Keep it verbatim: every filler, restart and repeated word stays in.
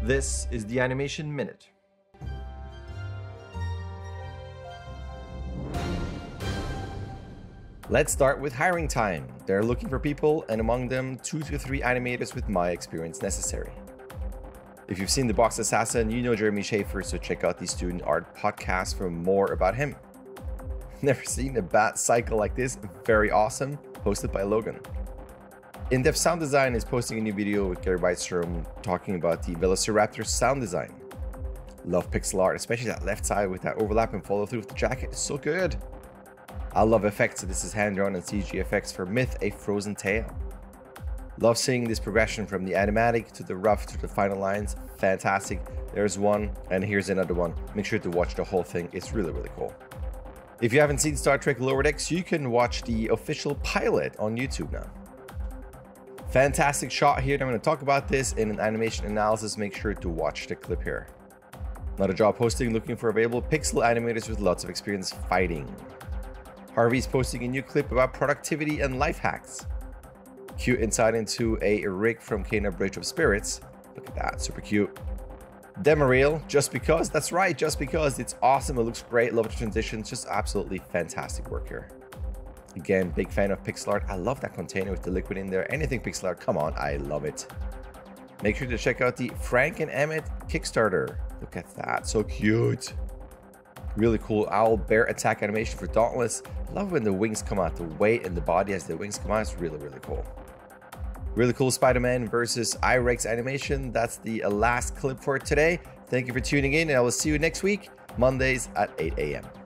This is the Animation Minute. Let's start with hiring time. They're looking for people, and among them, two to three animators with my experience necessary. If you've seen The Box Assassin, you know Jeremy Schaefer, so check out the Student Art podcast for more about him. Never seen a bat cycle like this, very awesome, hosted by Logan. In-Depth Sound Design is posting a new video with Gary Weitstrom talking about the Velociraptor sound design. Love pixel art, especially that left side with that overlap and follow through with the jacket, it's so good. I love effects, so this is hand-drawn and C G effects for Myth, A Frozen Tale. Love seeing this progression from the animatic to the rough to the final lines, fantastic. There's one, and here's another one. Make sure to watch the whole thing, it's really, really cool. If you haven't seen Star Trek Lower Decks, you can watch the official pilot on YouTube now. Fantastic shot here, and I'm going to talk about this in an animation analysis. Make sure to watch the clip here. Another job posting looking for available pixel animators with lots of experience fighting. Harvey's posting a new clip about productivity and life hacks. Cute insight into a rig from Kena Bridge of Spirits. Look at that, super cute. Demoreal, just because, that's right, just because. It's awesome, it looks great, love the transitions, just absolutely fantastic work here. Again, big fan of pixel art. I love that container with the liquid in there. Anything pixel art, come on, I love it. Make sure to check out the Frank and Emmett Kickstarter. Look at that, so cute. Really cool owl bear attack animation for Dauntless. I love when the wings come out, the weight and the body as the wings come out. It's really, really cool. Really cool Spider-Man versus I-Rex animation. That's the last clip for today. Thank you for tuning in, and I will see you next week, Mondays at eight A M